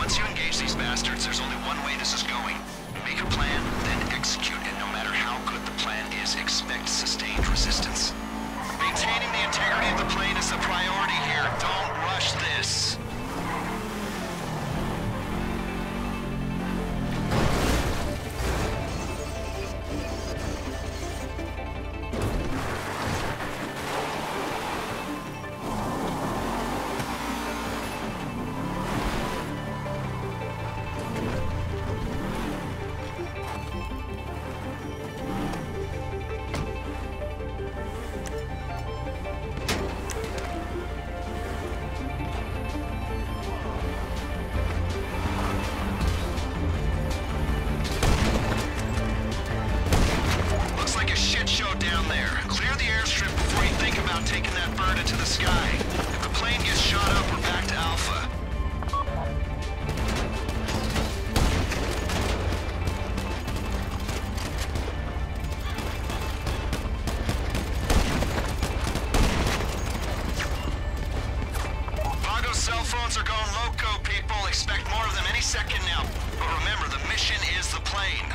Once you engage these bastards, there's only one way this is going. Make a plan, then execute, and no matter how good the plan is, expect sustained resistance. Maintaining the integrity of the plane is the priority here. Don't rush this. Cell phones are going loco, people. Expect more of them any second now. But remember, the mission is the plane.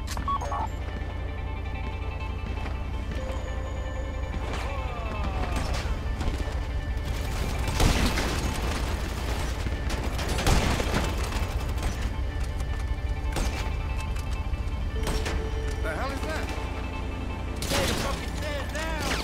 The hell is that? Stay the fucking stand down!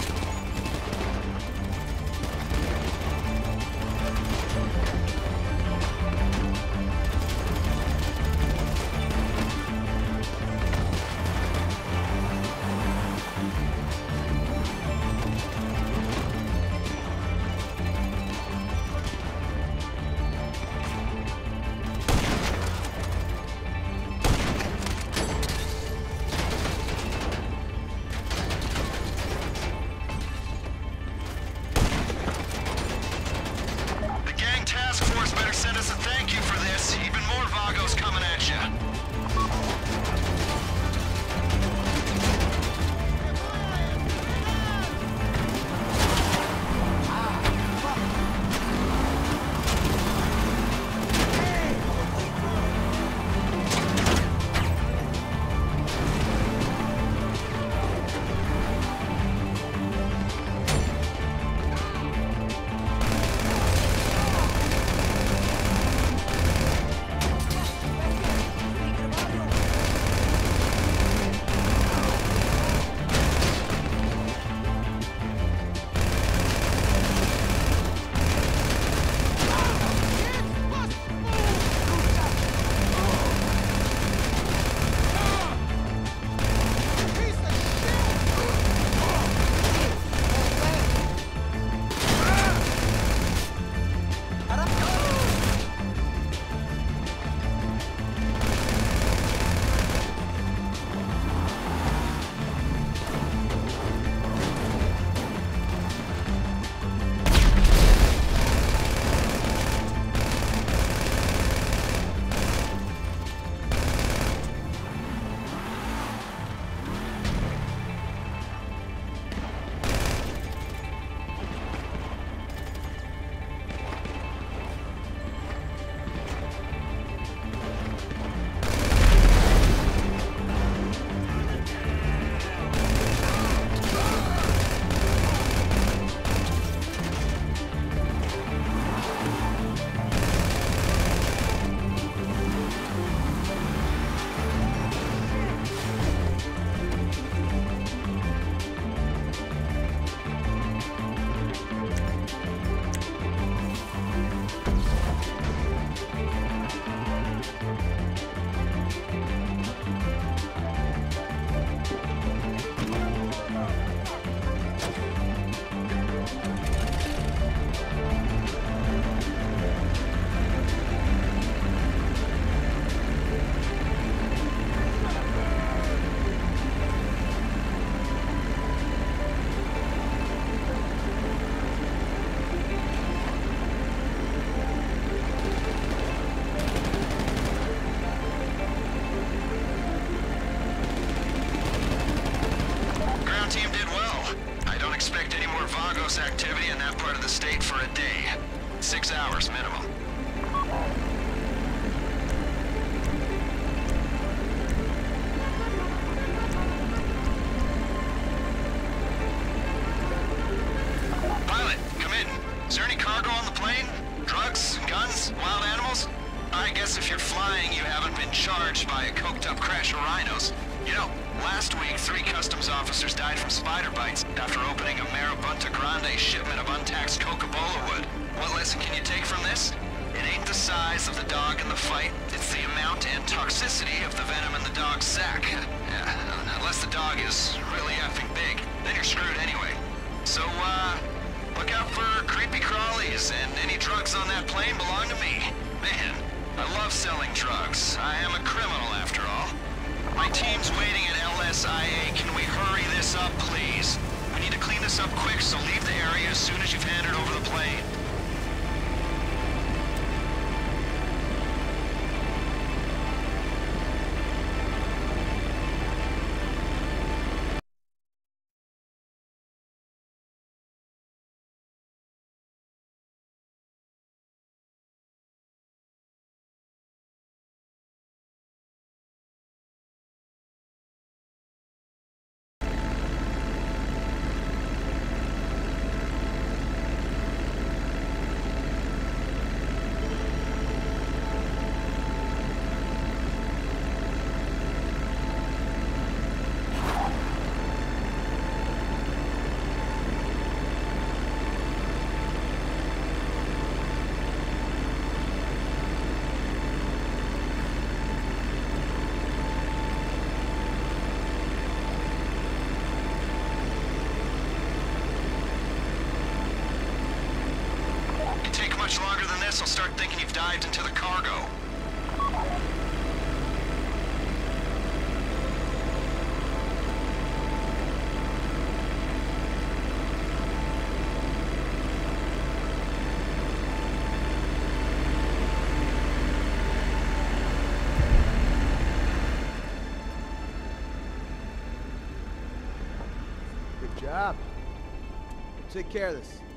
Send us a thank you for this. Even more Vagos coming at you. Activity in that part of the state for a day. 6 hours minimum. charged by a coked-up crash of rhinos. You know, last week, 3 customs officers died from spider bites after opening a Marabunta Grande shipment of untaxed Coca-Cola wood. What lesson can you take from this? It ain't the size of the dog in the fight, it's the amount and toxicity of the venom in the dog's sack. Unless the dog is really effing big, then you're screwed anyway. So, look out for creepy crawlies, and any drugs on that plane belong to me. Man, I love selling drugs. I am a criminal after all. My team's waiting at LSIA. Can we hurry this up, please? We need to clean this up quick, so leave the area as soon as you've handed over the plane. Much longer than this, I'll start thinking you've dived into the cargo. Good job. Take care of this.